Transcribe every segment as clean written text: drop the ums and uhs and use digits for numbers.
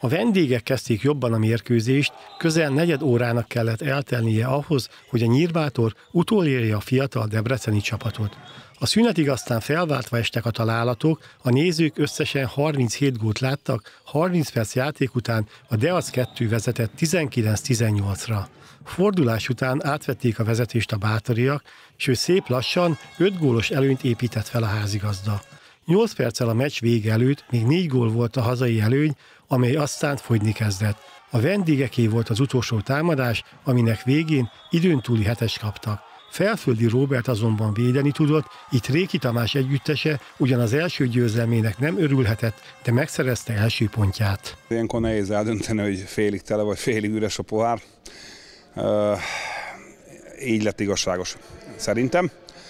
A vendégek kezdték jobban a mérkőzést, közel negyed órának kellett eltelnie ahhoz, hogy a Nyírbátor utolérje a fiatal debreceni csapatot. A szünetig aztán felváltva estek a találatok, a nézők összesen 37 gólt láttak, 30 perc játék után a Deac 2 vezetett 19-18-ra. Fordulás után átvették a vezetést a bátoriak, és ő szép lassan 5 gólos előnyt épített fel a házigazda. 8 perccel a meccs vége előtt még 4 gól volt a hazai előny, amely aztán fogyni kezdett. A vendégeké volt az utolsó támadás, aminek végén időn túli 7-est kaptak. Felföldi Róbert azonban védeni tudott, itt Réki Tamás együttese ugyan az első győzelmének nem örülhetett, de megszerezte első pontját. Ilyenkor nehéz eldönteni, hogy félig tele vagy félig üres a pohár. Így lett igazságos szerintem.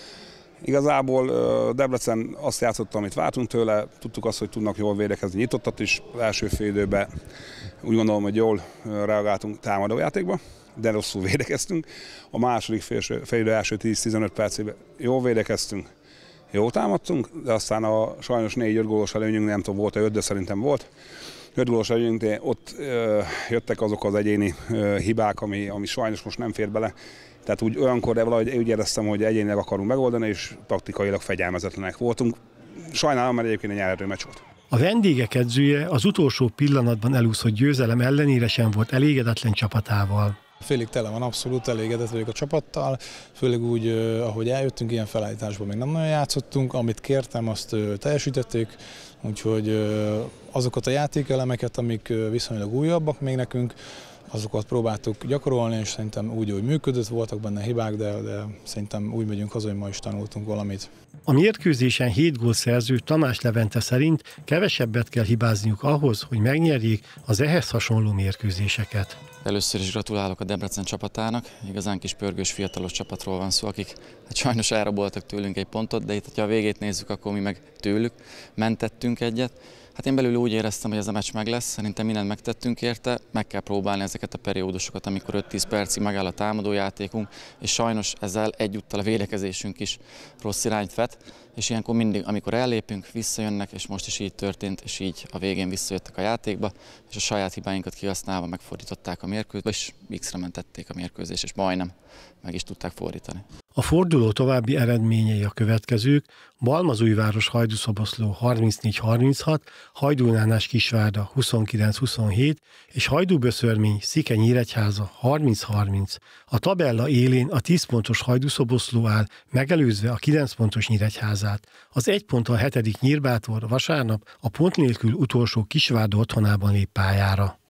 Igazából Debrecen azt játszotta, amit vártunk tőle, tudtuk azt, hogy tudnak jól védekezni, nyitottat is az első fél időben. Úgy gondolom, hogy jól reagáltunk támadójátékba, de rosszul védekeztünk. A második fél idő első 10-15 percében jól védekeztünk, jól támadtunk, de aztán sajnos 4-5 gólos előnyünk, nem tudom, volt-e 5, de szerintem volt. 5 gólos előnyünk, de ott jöttek azok az egyéni hibák, ami sajnos most nem fér bele. Tehát olyankor valahogy úgy éreztem, hogy egyénileg akarunk megoldani, és taktikailag fegyelmezetlenek voltunk. Sajnálom, mert egyébként egy nyári meccs volt. A vendégek edzője az utolsó pillanatban elúszott győzelem ellenére sem volt elégedetlen csapatával. Félig tele van, abszolút elégedett vagyok a csapattal, főleg úgy, ahogy eljöttünk, ilyen felállításban még nem nagyon játszottunk, amit kértem, azt teljesítették, úgyhogy azokat a játékelemeket, amik viszonylag újabbak még nekünk, azokat próbáltuk gyakorolni, és szerintem úgy, hogy működött, voltak benne hibák, de szerintem úgy megyünk haza, hogy ma is tanultunk valamit. A mérkőzésen 7 gól szerző Tamás Levente szerint kevesebbet kell hibázniuk ahhoz, hogy megnyerjék az ehhez hasonló mérkőzéseket. Először is gratulálok a Debrecen csapatának, igazán kis pörgős fiatalos csapatról van szó, akik sajnos elraboltak tőlünk egy pontot, de itt, ha a végét nézzük, akkor mi meg tőlük mentettünk egyet. Hát én belül úgy éreztem, hogy ez a meccs meg lesz, szerintem mindent megtettünk érte, meg kell próbálni ezeket a periódusokat, amikor 5-10 percig megáll a támadójátékunk, és sajnos ezzel egyúttal a védekezésünk is rossz irányt vet, és ilyenkor mindig, amikor ellépünk, visszajönnek, és most is így történt, és így a végén visszajöttek a játékba, és a saját hibáinkat kihasználva megfordították a mérkőzést, és X-re mentették a mérkőzést, és majdnem meg is tudták fordítani. A forduló további eredményei a következők: Balmazújváros Hajdú-Szoboszló 34-36, Hajdú-Nánás Kisvárda 29-27 és Hajdú-Böszörmény Szike-Nyíregyháza 30-30. A tabella élén a 10 pontos Hajdú-Szoboszló áll, megelőzve a 9 pontos Nyíregyházát. Az 1 ponttal 7. Nyírbátor vasárnap a pont nélkül utolsó Kisvárda otthonában lép pályára.